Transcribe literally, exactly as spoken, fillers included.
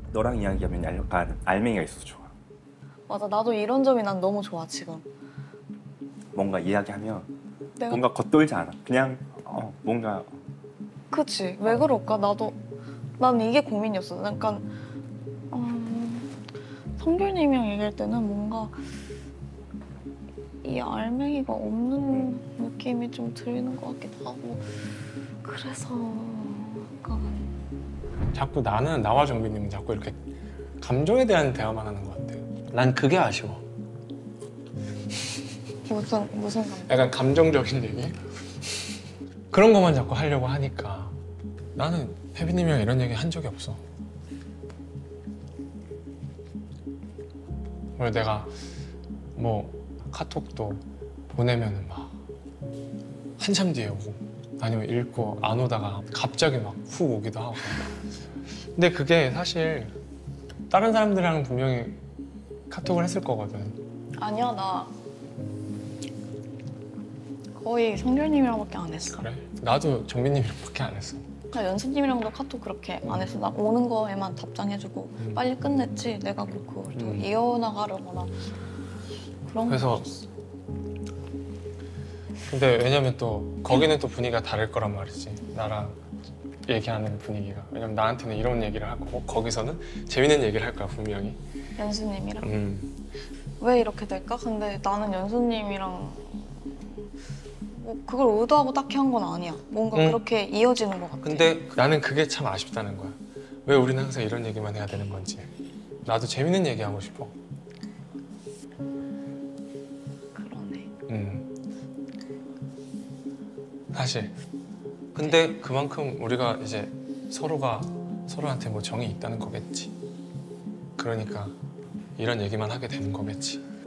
너랑 이야기하면 약간 알맹이가 있어서 좋아. 맞아, 나도 이런 점이 난 너무 좋아 지금. 뭔가 이야기하면 내가 뭔가 겉돌지 않아. 그냥 어, 뭔가 그치? 왜 그럴까? 나도 난 이게 고민이었어. 약간 음, 성균님이랑 얘기할 때는 뭔가 이 알맹이가 없는 느낌이 좀 들리는 것 같기도 하고 그래서 약간 자꾸 나는 나와 정빈님은 자꾸 이렇게 감정에 대한 대화만 하는 것 같아. 난 그게 아쉬워. 무슨 무슨 감정? 약간 감정적인 얘기? 그런 것만 자꾸 하려고 하니까 나는 혜빈님이랑 이런 얘기 한 적이 없어. 그래서 내가 뭐 카톡도 보내면은 막 한참 뒤에 오고 아니면 읽고 안 오다가 갑자기 막 훅 오기도 하고. 근데 그게 사실 다른 사람들이랑 분명히 카톡을 했을 거거든. 아니야, 나 거의 성균님이랑밖에 안 했어. 그래? 나도 정빈님이랑밖에 안 했어. 나 연수님이랑도 카톡 그렇게 안 했어. 나 오는 거에만 답장해주고 음. 빨리 끝냈지. 내가 뭐 그걸 더 음. 이어나가려거나 그런 그래서 거 없었어. 근데 왜냐면 또 거기는 또 분위기가 다를 거란 말이지. 나랑 얘기하는 분위기가. 왜냐면 나한테는 이런 얘기를 할 거고 거기서는 재밌는 얘기를 할 거야 분명히. 연수님이랑 음. 왜 이렇게 될까? 근데 나는 연수님이랑 뭐 그걸 의도하고 딱히 한 건 아니야. 뭔가 응. 그렇게 이어지는 것 같아. 근데 나는 그게 참 아쉽다는 거야. 왜 우리는 항상 이런 얘기만 해야 되는 건지. 나도 재밌는 얘기 하고 싶어. 그러네. 음. 사실. 근데 그만큼 우리가 이제 서로가 서로한테 뭐 정이 있다는 거겠지. 그러니까 이런 얘기만 하게 되는 거겠지.